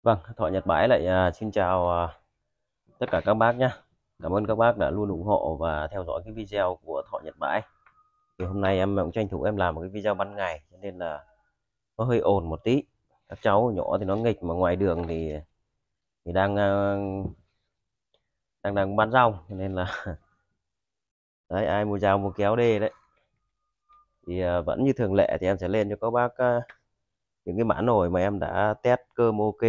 Vâng, Thọ Nhật Bái lại xin chào tất cả các bác nhé. Cảm ơn các bác đã luôn ủng hộ và theo dõi cái video của Thọ Nhật Bái. Thì hôm nay em cũng tranh thủ em làm một cái video ban ngày cho nên là nó hơi ồn một tí. Các cháu nhỏ thì nó nghịch mà ngoài đường thì đang bán rong cho nên là đấy, ai mua dao mua kéo đê đấy. Thì vẫn như thường lệ thì em sẽ lên cho các bác những cái mã nồi mà em đã test cơm ok,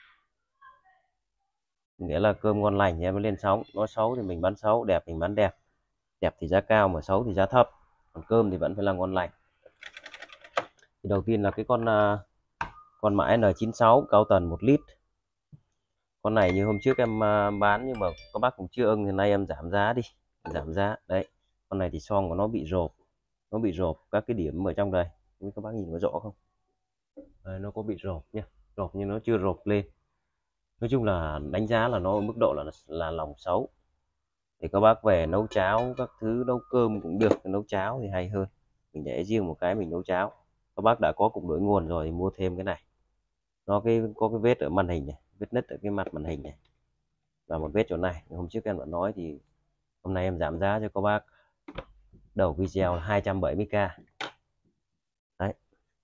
nghĩa là cơm ngon lành thì em mới lên sóng. Nó xấu thì mình bán xấu, đẹp mình bán đẹp. Đẹp thì giá cao mà xấu thì giá thấp, còn cơm thì vẫn phải là ngon lành. Thì đầu tiên là cái con mã N96 cao tần 1 lít. Con này như hôm trước em bán nhưng mà các bác cũng chưa ưng thì nay em giảm giá đi, giảm giá đấy. Con này thì son của nó bị rộp, các cái điểm ở trong đây, các bác nhìn có rõ không? Đây, nó có bị rộp nha, rộp nhưng nó chưa rộp lên. Nói chung là đánh giá là nó ở mức độ là lòng xấu. Thì các bác về nấu cháo các thứ, nấu cơm cũng được, nấu cháo thì hay hơn. Mình để riêng một cái mình nấu cháo. Các bác đã có cục đổi nguồn rồi thì mua thêm cái này. Nó có cái vết ở màn hình này, vết nứt ở cái mặt màn hình này và một vết chỗ này. Hôm trước em đã nói thì hôm nay em giảm giá cho các bác. Đầu video là 270k. Đấy,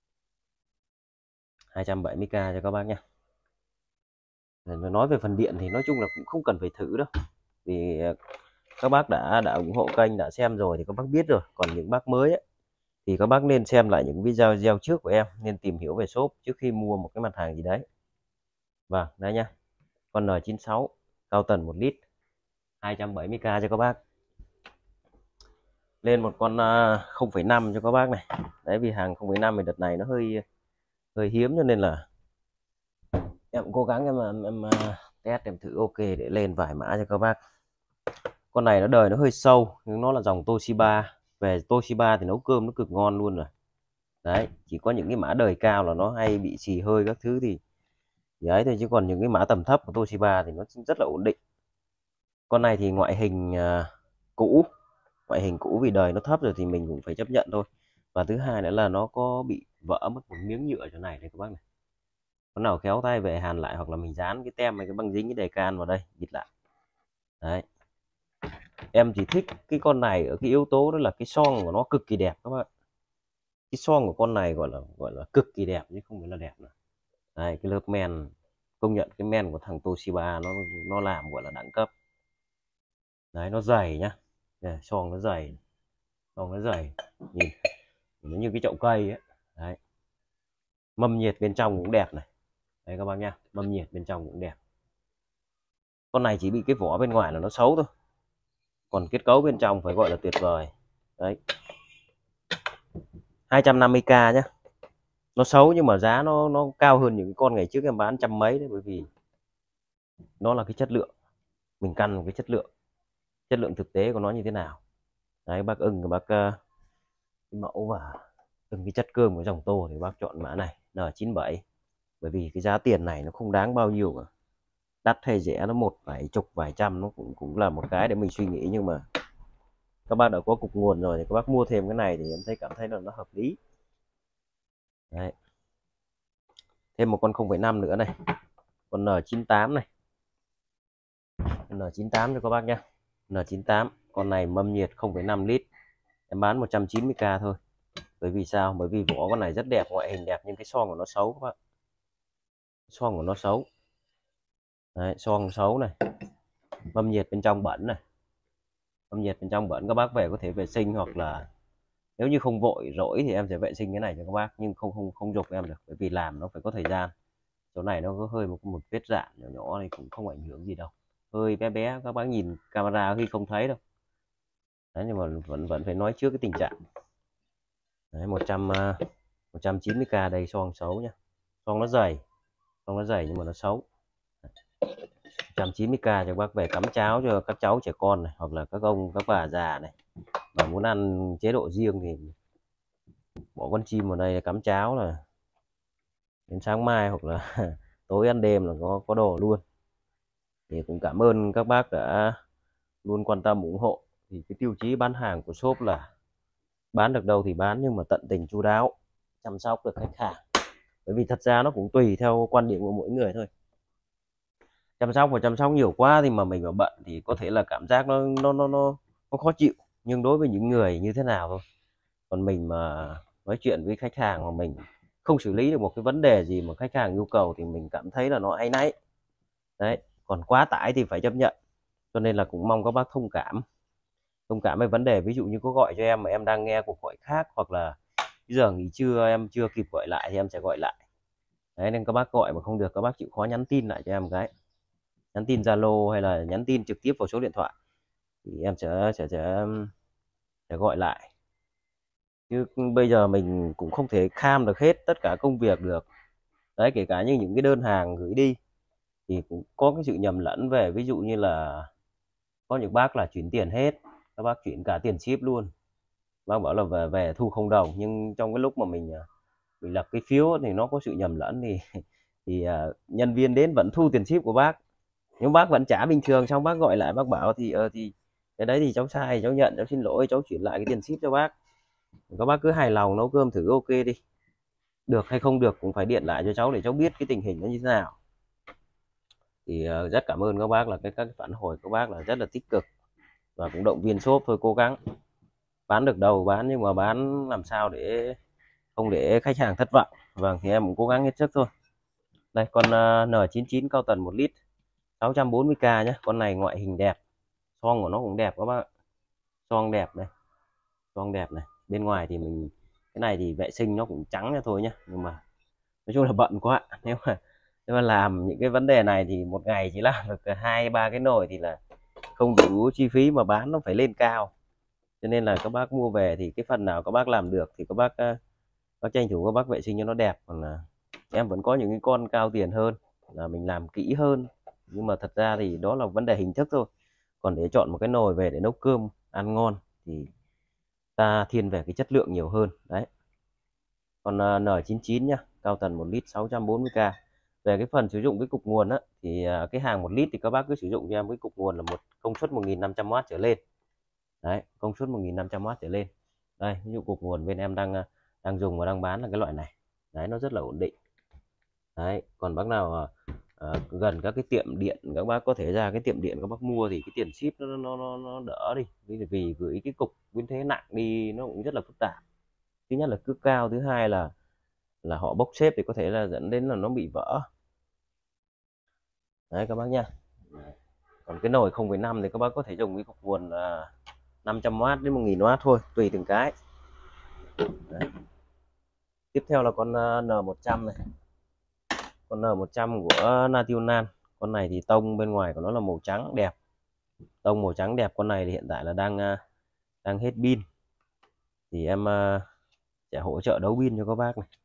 270k cho các bác nhé. Nói về phần điện thì nói chung là cũng không cần phải thử đâu, vì các bác đã ủng hộ kênh, đã xem rồi thì các bác biết rồi. Còn những bác mới ấy, thì các bác nên xem lại những video trước của em, nên tìm hiểu về shop trước khi mua một cái mặt hàng gì đấy. Vâng, đây nhá, con N96 cao tần 1 lít, 270k cho các bác. Lên một con 0,5 cho các bác này. Đấy, vì hàng 0,5 thì đợt này nó hơi hơi hiếm cho nên là em cố gắng em test em thử ok để lên vài mã cho các bác. Con này nó đời nó hơi sâu nhưng nó là dòng Toshiba. Về Toshiba thì nấu cơm nó cực ngon luôn rồi. Đấy, chỉ có những cái mã đời cao là nó hay bị xì hơi các thứ thì ấy thôi, chứ còn những cái mã tầm thấp của Toshiba thì nó rất là ổn định. Con này thì ngoại hình cũ, vì đời nó thấp rồi thì mình cũng phải chấp nhận thôi. Và thứ hai nữa là nó có bị vỡ mất một miếng nhựa chỗ này các bác này. Con nào khéo tay về hàn lại, hoặc là mình dán cái tem này, cái băng dính cái đề can vào đây bịt lại. Đấy, em chỉ thích cái con này ở cái yếu tố đó là cái son của nó cực kỳ đẹp các bạn. Cái son của con này gọi là cực kỳ đẹp chứ không phải là đẹp nữa. Đây, cái lớp men, công nhận cái men của thằng Toshiba nó làm gọi là đẳng cấp. Đấy, nó dày nhá. Đây, son nó dày, nhìn nó như cái chậu cây ấy. Đấy, mâm nhiệt bên trong cũng đẹp này. Đấy các bác nha, mâm nhiệt bên trong cũng đẹp. Con này chỉ bị cái vỏ bên ngoài là nó xấu thôi, còn kết cấu bên trong phải gọi là tuyệt vời. Đấy, 250k nhá. Nó xấu nhưng mà giá nó cao hơn những con ngày trước em bán trăm mấy đấy, bởi vì nó là cái chất lượng. Mình căn một cái chất lượng thực tế của nó như thế nào. Đấy, bác ưng thì bác cái mẫu và từng cái chất cơm của dòng Tô thì bác chọn mã này N97. Bởi vì cái giá tiền này nó không đáng bao nhiêu cả. Đắt hay rẻ nó một vài chục vài trăm nó cũng là một cái để mình suy nghĩ, nhưng mà các bác đã có cục nguồn rồi thì các bác mua thêm cái này thì em cảm thấy là nó hợp lý. Đấy, thêm một con 0,5 nữa này, con N98 này, N98 cho các bác nhé. N98 con này mâm nhiệt 0,5 lít, em bán 190k thôi. Bởi vì sao? Bởi vì vỏ con này rất đẹp, ngoại hình đẹp nhưng cái son của nó xấu các bạn. Son của nó xấu. Đấy, son xấu này, mâm nhiệt bên trong bẩn này, các bác về có thể vệ sinh, hoặc là nếu như không vội rỗi thì em sẽ vệ sinh cái này cho các bác, nhưng không giục em được, bởi vì làm nó phải có thời gian. Chỗ này nó có hơi một vết rạn nhỏ nhỏ này cũng không ảnh hưởng gì đâu, hơi bé bé, các bác nhìn camera khi không thấy đâu. Đấy, nhưng mà vẫn phải nói trước cái tình trạng. Đấy, 190k đây, son xấu nhá, son nó dày, nhưng mà nó xấu. 190k cho bác về cắm cháo cho các cháu trẻ con này, hoặc là các ông các bà già này mà muốn ăn chế độ riêng thì bỏ con chim vào đây cắm cháo là đến sáng mai hoặc là tối ăn đêm là có đồ luôn. Thì cũng cảm ơn các bác đã luôn quan tâm ủng hộ. Thì cái tiêu chí bán hàng của shop là bán được đâu thì bán, nhưng mà tận tình chu đáo chăm sóc được khách hàng. Bởi vì thật ra nó cũng tùy theo quan điểm của mỗi người thôi. chăm sóc nhiều quá thì mà mình mà bận thì có thể là cảm giác nó khó chịu, nhưng đối với những người như thế nào thôi. Còn mình mà nói chuyện với khách hàng mà mình không xử lý được một cái vấn đề gì mà khách hàng yêu cầu thì mình cảm thấy là nó áy náy. Đấy, còn quá tải thì phải chấp nhận. Cho nên là cũng mong các bác thông cảm với vấn đề, ví dụ như có gọi cho em mà em đang nghe cuộc gọi khác, hoặc là giờ nghỉ trưa em chưa kịp gọi lại thì em sẽ gọi lại. Đấy, nên các bác gọi mà không được các bác chịu khó nhắn tin lại cho em cái, nhắn tin Zalo hay là nhắn tin trực tiếp vào số điện thoại thì em sẽ gọi lại. Chứ bây giờ mình cũng không thể kham được hết tất cả công việc được. Đấy, kể cả như những cái đơn hàng gửi đi thì cũng có cái sự nhầm lẫn về, ví dụ như là có những bác là chuyển tiền hết, các bác chuyển cả tiền ship luôn, bác bảo là về thu không đồng, nhưng trong cái lúc mà mình lập cái phiếu thì nó có sự nhầm lẫn thì nhân viên đến vẫn thu tiền ship của bác, nhưng bác vẫn trả bình thường. Xong bác gọi lại bác bảo thì cái đấy thì cháu sai, cháu nhận, cháu xin lỗi, cháu chuyển lại cái tiền ship cho bác. Các bác cứ hài lòng nấu cơm thử ok đi, được hay không được cũng phải điện lại cho cháu để cháu biết cái tình hình nó như thế nào. Thì rất cảm ơn các bác là các phản hồi các bác là rất là tích cực và cũng động viên shop thôi, cố gắng bán được đâu bán, nhưng mà bán làm sao để không để khách hàng thất vọng. Vâng, thì em cũng cố gắng hết sức thôi. Đây con N99 cao tần 1 lít 640k nhé. Con này ngoại hình đẹp, son của nó cũng đẹp các bác, son đẹp này, son đẹp này. Bên ngoài thì mình cái này thì vệ sinh nó cũng trắng ra thôi nhá, nhưng mà nói chung là bận quá. Nếu mà làm những cái vấn đề này thì một ngày chỉ làm được 2-3 cái nồi thì là không đủ chi phí mà bán nó phải lên cao. Cho nên là các bác mua về thì cái phần nào các bác làm được thì các bác tranh thủ các bác vệ sinh cho nó đẹp. Còn là em vẫn có những cái con cao tiền hơn là mình làm kỹ hơn, nhưng mà thật ra thì đó là vấn đề hình thức thôi. Còn để chọn một cái nồi về để nấu cơm ăn ngon thì ta thiên về cái chất lượng nhiều hơn. Đấy, con N99 nhá, cao tần 1 lít 640k. Về cái phần sử dụng cái cục nguồn á thì cái hàng 1 lít thì các bác cứ sử dụng cho em cái cục nguồn là một công suất 1500W trở lên. Đấy, công suất 1500W trở lên. Đây, ví dụ cục nguồn bên em đang dùng và đang bán là cái loại này. Đấy, nó rất là ổn định. Đấy, còn bác nào gần các cái tiệm điện, các bác có thể ra cái tiệm điện các bác mua thì cái tiền ship nó đỡ đi, vì gửi cái cục nguyên thế nặng đi nó cũng rất là phức tạp. Thứ nhất là cước cao, thứ hai là họ bốc xếp thì có thể là dẫn đến là nó bị vỡ. Đấy các bác nha. Còn cái nồi 0,5 thì các bác có thể dùng cái cục nguồn là 500W đến 1000W thôi, tùy từng cái. Đấy. Tiếp theo là con N100 này, con N100 của Nationale. Con này thì tông bên ngoài của nó là màu trắng đẹp, tông màu trắng đẹp. Con này thì hiện tại là đang hết pin, thì em sẽ hỗ trợ đấu pin cho các bác này.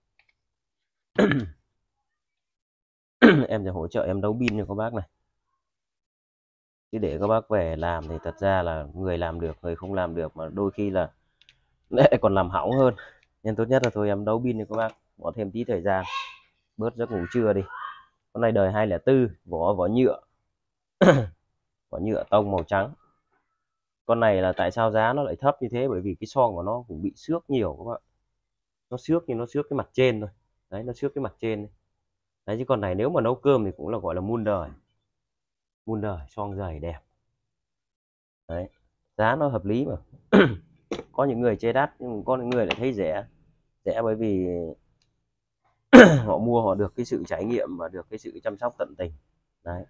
Em sẽ hỗ trợ em đấu pin cho các bác này, chứ để các bác về làm thì thật ra là người làm được, người không làm được, mà đôi khi là lại còn làm hỏng hơn. Nên tốt nhất là thôi em đấu pin cho các bác, bỏ thêm tí thời gian, bớt giấc ngủ trưa đi. Con này đời 204, vỏ nhựa, vỏ nhựa tông màu trắng. Con này là tại sao giá nó lại thấp như thế, bởi vì cái son của nó cũng bị xước nhiều các bạn. Nó xước nhưng nó xước cái mặt trên thôi. Đấy, nó xước cái mặt trên. Đấy, chứ con này nếu mà nấu cơm thì cũng là gọi là muôn đời, son dày đẹp. Đấy, giá nó hợp lý mà. Có những người chê đắt nhưng có những người lại thấy rẻ. Rẻ bởi vì họ mua họ được cái sự trải nghiệm và được cái sự chăm sóc tận tình. Đấy,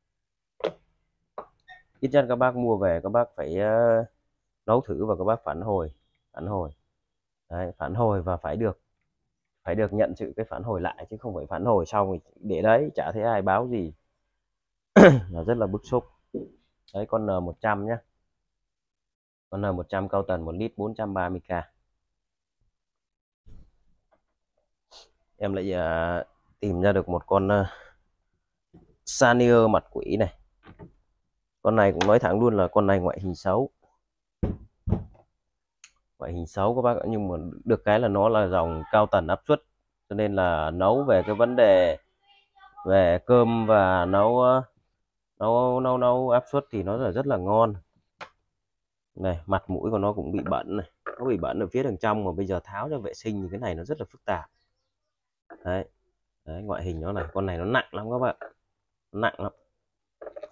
ít nhất các bác mua về các bác phải nấu thử và các bác phản hồi. Đấy, phản hồi và phải được nhận sự cái phản hồi lại, chứ không phải phản hồi xong thì để đấy chả thấy ai báo gì. Là rất là bức xúc. Đấy, con N100 nhé, con N100 cao tần 1 lít 430k. Em lại tìm ra được một con Sanier mặt quỷ này. Con này cũng nói thẳng luôn là con này ngoại hình xấu, ngoại hình xấu các bác ạ, nhưng mà được cái là nó là dòng cao tần áp suất, cho nên là nấu về cái vấn đề về cơm và nấu áp suất thì nó là rất là ngon. Này, mặt mũi của nó cũng bị bẩn này, nó bị bẩn ở phía đằng trong mà bây giờ tháo ra vệ sinh thì cái này nó rất là phức tạp. Đấy, đấy ngoại hình nó này, con này nó nặng lắm các bạn, nó nặng lắm.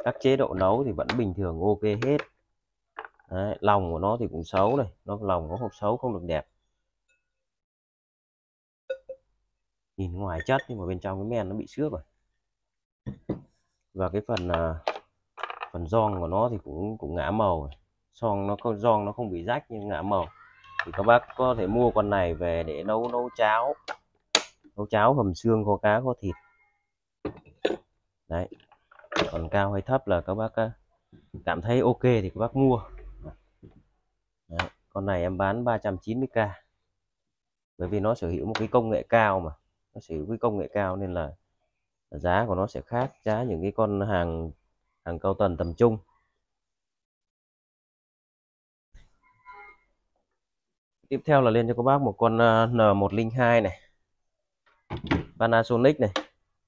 các chế độ nấu thì vẫn bình thường ok hết. Đấy, lòng của nó thì cũng xấu này, nó lòng nó không xấu, không được đẹp, nhìn ngoài chất nhưng mà bên trong cái men nó bị xước rồi. Và cái phần giòn của nó thì cũng ngã màu, giòn nó không bị rách nhưng ngã màu. Thì các bác có thể mua con này về để nấu cháo hầm xương, kho cá, kho thịt. Đấy, còn cao hay thấp là các bác cảm thấy ok thì các bác mua. Đấy, con này em bán 390k, bởi vì nó sở hữu một cái công nghệ cao, mà nó sở hữu cái công nghệ cao nên là giá của nó sẽ khác giá những cái con hàng cao tầng tầm trung. Tiếp theo là lên cho các bác một con N102 này, Panasonic này.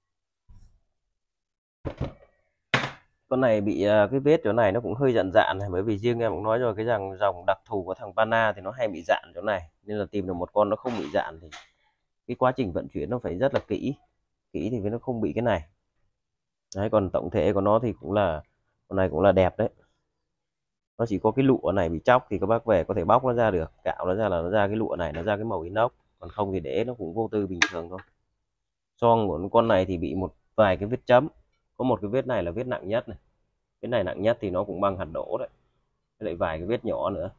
Con này bị cái vết chỗ này nó cũng hơi dạn dạn này, bởi vì riêng em cũng nói rồi, cái dòng đặc thù của thằng Pana thì nó hay bị dạn chỗ này, nên là tìm được một con nó không bị dạn thì cái quá trình vận chuyển nó phải rất là kỹ thì nó không bị cái này. Đấy, còn tổng thể của nó thì con này cũng là đẹp đấy. Nó chỉ có cái lụa này bị chóc thì các bác về có thể bóc nó ra được, cạo nó ra là nó ra cái lụa này, nó ra cái màu inox, còn không thì để nó cũng vô tư bình thường thôi. Son của con này thì bị một vài cái vết chấm, có một cái vết này là vết nặng nhất này, vết này nặng nhất thì nó cũng bằng hạt đỗ đấy, lại vài cái vết nhỏ nữa.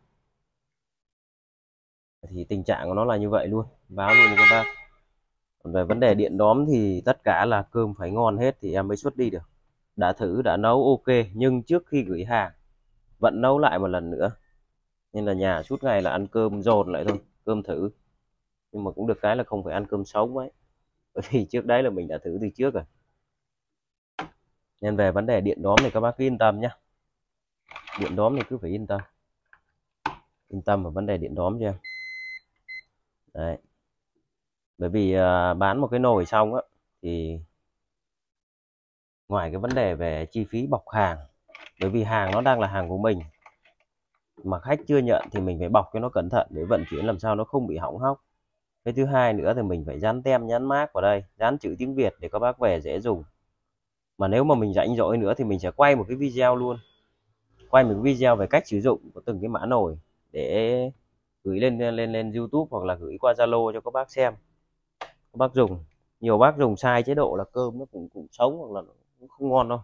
Thì tình trạng của nó là như vậy luôn, báo luôn cho các bác. Còn về vấn đề điện đóm thì tất cả là cơm phải ngon hết thì em mới xuất đi được. Đã thử đã nấu ok, nhưng trước khi gửi hàng vẫn nấu lại một lần nữa, nên là nhà suốt ngày là ăn cơm dồn lại thôi, cơm thử. Nhưng mà cũng được cái là không phải ăn cơm sống ấy, bởi vì trước đấy là mình đã thử từ trước rồi. Nên về vấn đề điện đóm thì các bác cứ yên tâm nhé, điện đóm thì cứ phải yên tâm vào vấn đề điện đóm cho em. Đấy, bởi vì bán một cái nồi xong á thì ngoài cái vấn đề về chi phí bọc hàng, bởi vì hàng nó đang là hàng của mình mà khách chưa nhận thì mình phải bọc cho nó cẩn thận để vận chuyển làm sao nó không bị hỏng hóc. Cái thứ hai nữa thì mình phải dán tem nhãn mác vào đây, dán chữ tiếng Việt để các bác về dễ dùng. Mà nếu mà mình rảnh rỗi nữa thì mình sẽ quay một cái video luôn, quay một cái video về cách sử dụng của từng cái mã nồi để gửi lên YouTube hoặc là gửi qua Zalo cho các bác xem. Các bác dùng, nhiều bác dùng sai chế độ là cơm nó cũng sống hoặc là cũng không ngon đâu.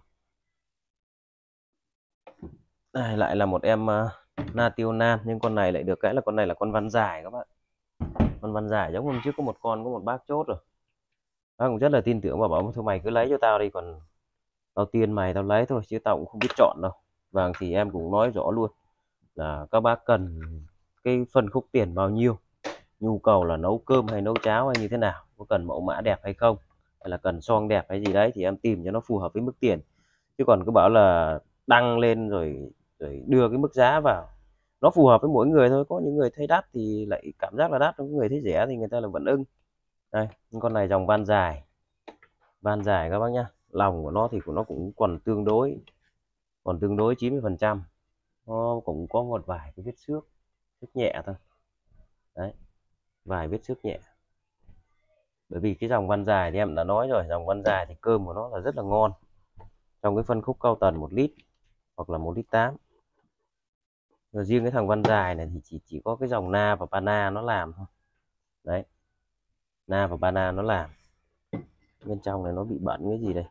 Đây lại là một em na tiêu nan, nhưng con này lại được cái là con này là con văn dài các bạn. Con văn dài giống hôm trước có một bác chốt rồi, bác cũng rất là tin tưởng và bảo thôi mày cứ lấy cho tao đi, còn tao tiên mày tao lấy thôi chứ tao cũng không biết chọn đâu. Vâng, thì em cũng nói rõ luôn là các bác cần cái phân khúc tiền bao nhiêu, nhu cầu là nấu cơm hay nấu cháo hay như thế nào, có cần mẫu mã đẹp hay không, hay là cần son đẹp hay gì đấy thì em tìm cho nó phù hợp với mức tiền. Chứ còn cứ bảo là đăng lên rồi đưa cái mức giá vào, nó phù hợp với mỗi người thôi, có những người thấy đắt thì lại cảm giác là đắt, có người thấy rẻ thì người ta là vẫn ưng. Đây, con này dòng van dài các bác nhá, lòng của nó thì nó cũng còn tương đối 90%, nó cũng có một vài cái vết xước nhẹ thôi. Đấy, vài vết xước nhẹ, bởi vì cái dòng van dài thì em đã nói rồi, dòng van dài thì cơm của nó là rất là ngon trong cái phân khúc cao tần 1 lít hoặc là 1,8 lít. Rồi riêng cái thằng van dài này thì chỉ có cái dòng Na và Pana nó làm thôi. Đấy, Na và Pana nó làm. Bên trong này nó bị bẩn cái gì đây,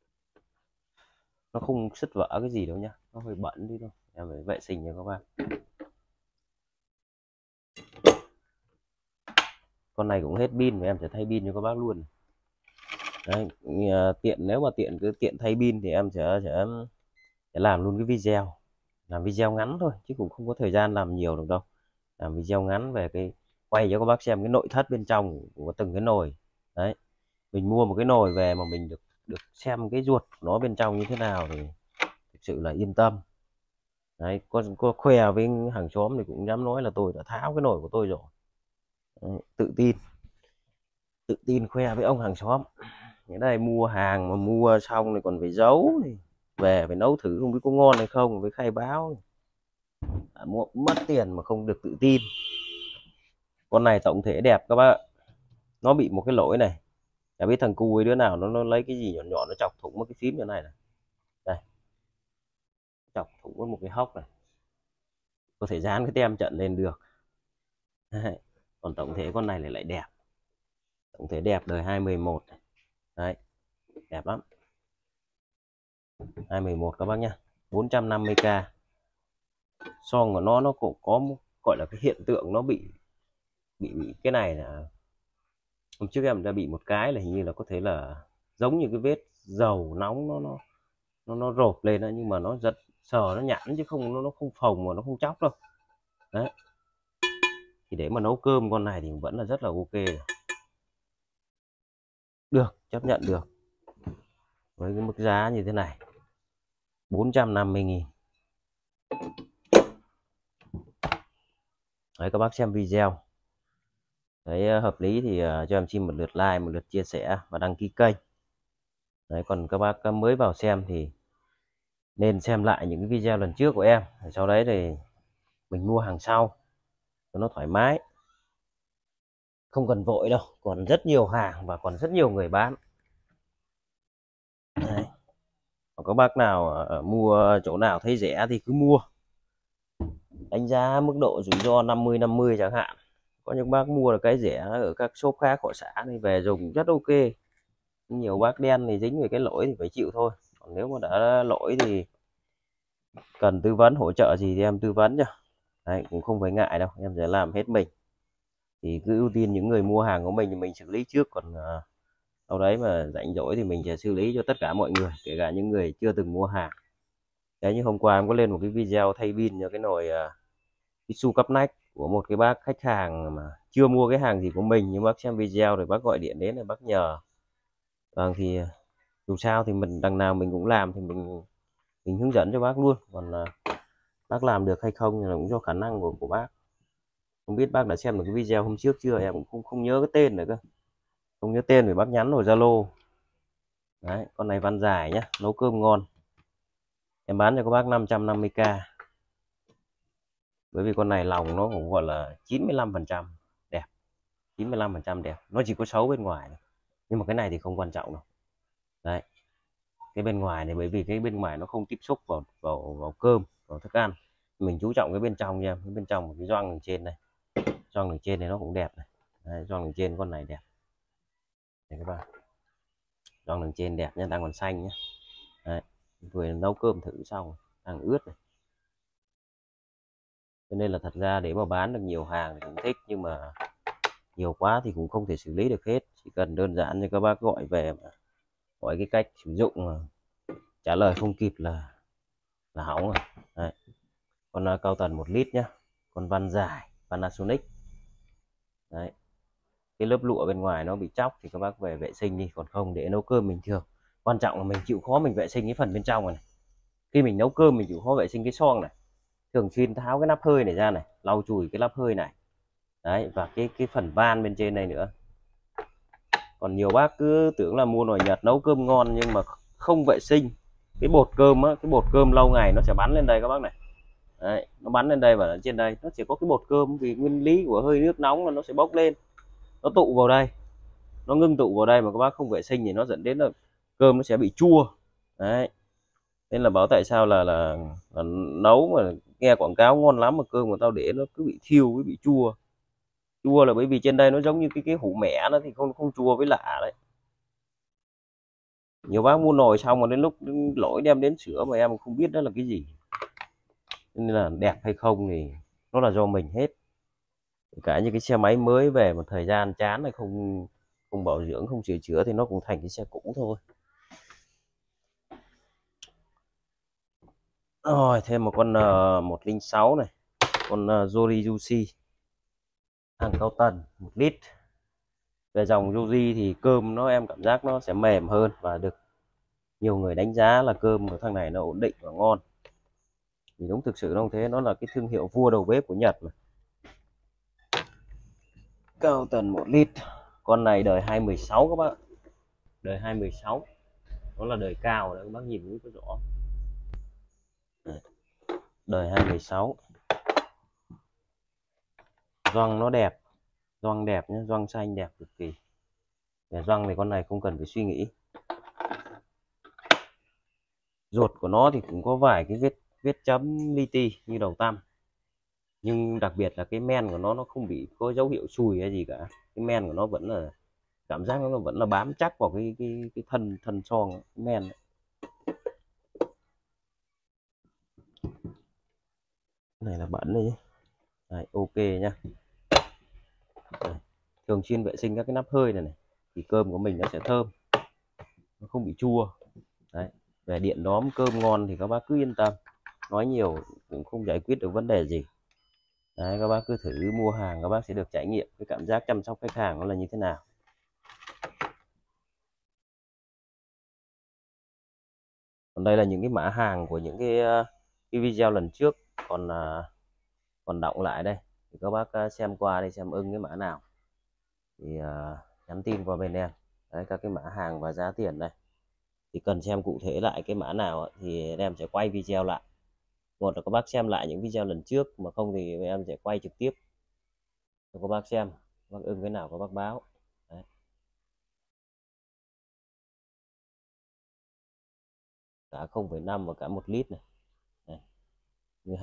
nó không sứt vỡ cái gì đâu nhá, nó hơi bẩn đi thôi, em phải vệ sinh cho các bạn. Con này cũng hết pin và em sẽ thay pin cho các bác luôn. Đấy, nếu mà tiện thay pin thì em sẽ làm luôn cái video, làm video ngắn thôi chứ cũng không có thời gian làm nhiều được đâu. Làm video ngắn về cái quay cho các bác xem cái nội thất bên trong của từng cái nồi. Đấy, mình mua một cái nồi về mà mình được xem cái ruột của nó bên trong như thế nào thì thực sự là yên tâm. Đấy, có khoe với hàng xóm thì cũng dám nói là tôi đã tháo cái nồi của tôi rồi. Đấy, tự tin khoe với ông hàng xóm. Cái này mua hàng mà mua xong thì còn phải giấu này, về phải nấu thử không biết có ngon hay không, với khai báo. Mất tiền mà không được tự tin. Con này tổng thể đẹp các bác, nó bị một cái lỗi này, chả biết thằng cu ấy đứa nào nó lấy cái gì nhỏ nhỏ nó chọc thủng một cái phím như này này. Đây, chọc thủng mất một cái hốc này, có thể dán cái tem trận lên được. Đấy. Còn tổng thể con này lại đẹp, tổng thể đẹp, đời 2011 này. Đấy, đẹp lắm. 2011 các bác nhá, 450k. Son của nó cũng có gọi là cái hiện tượng nó bị cái này là hôm trước em đã bị một cái là hình như là có thể là giống như cái vết dầu nóng nó rộp lên đó, nhưng mà nó giật sờ nó nhẵn chứ không nó không phồng mà nó không chóc đâu. Đấy, thì để mà nấu cơm con này thì vẫn là rất là ok, được, chấp nhận được với cái mức giá như thế này, 450.000. Đấy, các bác xem video thấy hợp lý thì cho em xin một lượt like, một lượt chia sẻ và đăng ký kênh. Đấy, còn các bác mới vào xem thì nên xem lại những cái video lần trước của em, sau đấy thì mình mua hàng sau cho nó thoải mái, không cần vội đâu, còn rất nhiều hàng và còn rất nhiều người bán. Đấy. Còn các bác nào mua chỗ nào thấy rẻ thì cứ mua, đánh giá mức độ rủi ro 50-50 chẳng hạn. Có những bác mua được cái rẻ ở các shop khác của xã thì về dùng rất ok. Nhiều bác đen thì dính về cái lỗi thì phải chịu thôi, còn nếu mà đã lỗi thì cần tư vấn hỗ trợ gì thì em tư vấn cho. Đấy, cũng không phải ngại đâu, em sẽ làm hết mình. Thì cứ ưu tiên những người mua hàng của mình thì mình xử lý trước, còn sau đấy mà rảnh rỗi thì mình sẽ xử lý cho tất cả mọi người, kể cả những người chưa từng mua hàng. Đấy, như hôm qua em có lên một cái video thay pin cho cái nồi Isu cắp nách của một cái bác khách hàng mà chưa mua cái hàng gì của mình, nhưng bác xem video rồi bác gọi điện đến rồi bác nhờ. Vâng, thì dù sao thì mình đằng nào mình cũng làm thì mình hướng dẫn cho bác luôn, còn bác làm được hay không thì là cũng do khả năng của bác. Không biết bác đã xem được cái video hôm trước chưa, em cũng không nhớ cái tên nữa cơ, không nhớ tên thì bác nhắn vào Zalo. Đấy, con này van dài nhá, nấu cơm ngon. Em bán cho các bác 550k, bởi vì con này lòng nó cũng gọi là 95% đẹp, 95% đẹp, nó chỉ có xấu bên ngoài này. Nhưng mà cái này thì không quan trọng đâu. Đấy, cái bên ngoài này, bởi vì cái bên ngoài nó không tiếp xúc vào cơm, vào thức ăn, mình chú trọng cái bên trong nha. Cái bên trong cái gioăng đường trên này, gioăng đường trên này nó cũng đẹp này. Đấy, gioăng đường trên con này đẹp đây các bạn, gioăng đường trên đẹp nha, đang còn xanh nhé. Đấy, vừa nấu cơm thử xong đang ướt này. Cho nên là thật ra để mà bán được nhiều hàng thì cũng thích, nhưng mà nhiều quá thì cũng không thể xử lý được hết. Chỉ cần đơn giản như các bác gọi về mà hỏi cái cách sử dụng mà trả lời không kịp là hỏng rồi. Đấy. Con cao tần 1 lít nhá, con van dài Panasonic. Đấy, cái lớp lụa bên ngoài nó bị chóc thì các bác về vệ sinh đi, còn không để nấu cơm bình thường. Quan trọng là mình chịu khó mình vệ sinh cái phần bên trong này. Khi mình nấu cơm mình chịu khó vệ sinh cái xoong này, thường xuyên tháo cái nắp hơi này ra này, lau chùi cái nắp hơi này. Đấy, và cái phần van bên trên này nữa. Còn nhiều bác cứ tưởng là mua nồi Nhật nấu cơm ngon nhưng mà không vệ sinh cái bột cơm á, cái bột cơm lâu ngày nó sẽ bắn lên đây các bác này. Đấy, nó bắn lên đây và ở trên đây nó chỉ có cái bột cơm, vì nguyên lý của hơi nước nóng là nó sẽ bốc lên, nó tụ vào đây, nó ngưng tụ vào đây, mà các bác không vệ sinh thì nó dẫn đến là cơm nó sẽ bị chua. Đấy, nên là bảo tại sao là nấu mà nghe quảng cáo ngon lắm mà cơm của tao để nó cứ bị thiêu với bị chua. Chua là bởi vì trên đây nó giống như cái hũ mẻ, nó thì không chua với lạ đấy. Nhiều bác mua nồi xong rồi đến lúc lỗi đem đến sửa mà em không biết đó là cái gì. Nên là đẹp hay không thì nó là do mình hết. Cả như cái xe máy mới về một thời gian chán này, không bảo dưỡng, không sửa chữa thì nó cũng thành cái xe cũ thôi. Rồi thêm một con 106 này, con Jolly Juicy hàng cao tần 1 lít. Về dòng Joji thì cơm nó em cảm giác nó sẽ mềm hơn và được nhiều người đánh giá là cơm của thằng này nó ổn định và ngon. Thì đúng, thực sự nó không thế, nó là cái thương hiệu vua đầu bếp của Nhật mà. Cao tần 1 lít, con này đời 2016 các bạn, đời 2016, nó là đời cao đấy, các bác nhìn cũng có rõ. Đời 2016, gioăng nó đẹp, gioăng đẹp nhé, gioăng xanh đẹp cực kỳ. Về gioăng thì con này không cần phải suy nghĩ. Ruột của nó thì cũng có vài cái vết chấm li ti như đầu tăm, nhưng đặc biệt là cái men của nó không bị có dấu hiệu xùi hay gì cả. Cái men của nó vẫn là cảm giác nó vẫn là bám chắc vào cái thân thân son cái men ấy. Cái này là bẩn đấy, đấy, ok nhá. Đây. Thường xuyên vệ sinh các cái nắp hơi này thì cơm của mình nó sẽ thơm, nó không bị chua. Đấy. Về điện đóm cơm ngon thì các bác cứ yên tâm, nói nhiều cũng không giải quyết được vấn đề gì. Đấy, các bác cứ thử mua hàng các bác sẽ được trải nghiệm cái cảm giác chăm sóc khách hàng nó là như thế nào. Còn đây là những cái mã hàng của những cái video lần trước còn đọng lại đây, thì các bác xem qua đây xem ưng cái mã nào thì nhắn tin qua bên em. Đấy, các cái mã hàng và giá tiền đây, thì cần xem cụ thể lại cái mã nào thì em sẽ quay video lại. Một là các bác xem lại những video lần trước, mà không thì em sẽ quay trực tiếp cho các bác xem, bác ưng cái nào các bác báo. Đấy. Cả 0,5 và cả 1 lít này. Đấy. Như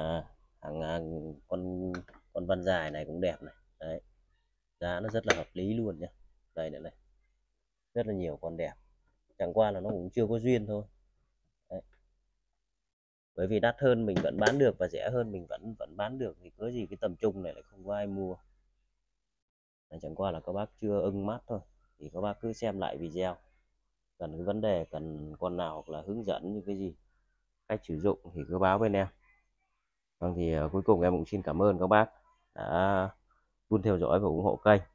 con văn dài này cũng đẹp này. Đấy. Giá nó rất là hợp lý luôn nhé. Đây này, này rất là nhiều con đẹp, chẳng qua là nó cũng chưa có duyên thôi. Đấy. Bởi vì đắt hơn mình vẫn bán được và rẻ hơn mình vẫn bán được, thì có gì cái tầm trung này lại không có ai mua. Đấy, chẳng qua là các bác chưa ưng mắt thôi, thì các bác cứ xem lại video, cần cái vấn đề cần con nào hoặc là hướng dẫn như cái gì cách sử dụng thì cứ báo bên em. Vâng, thì cuối cùng em cũng xin cảm ơn các bác đã luôn theo dõi và ủng hộ kênh.